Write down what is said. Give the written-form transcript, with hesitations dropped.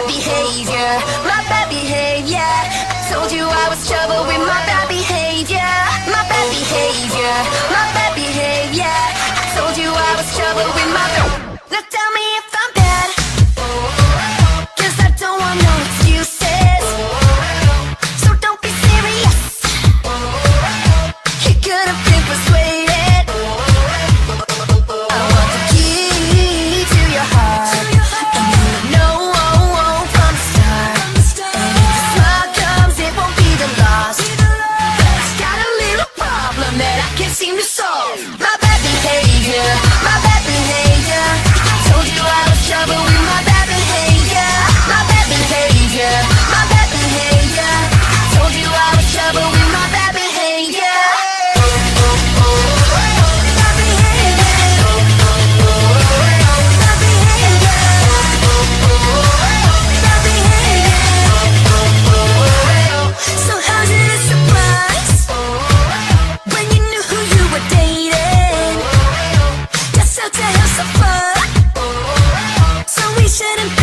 behavior, my bad behavior. I told you I was trouble with my bad behavior, my bad behavior, my bad behavior. I told you I was trouble with my bad. Now tell me if I'm bad, 'cause I don't want no excuses. So don't be serious, you could have been persuaded. I want the key to your heart, and you know from the start. And if the smile comes, it won't be the loss. Got a little problem that I can't seem to solve. My bad behavior, my bad behavior. I told you I was trouble with my bad behavior, my bad behavior, my bad behavior. I told you I was trouble with my bad behavior. So how's it a surprise when you knew who you were dating? Just out to have some fun, so we shouldn't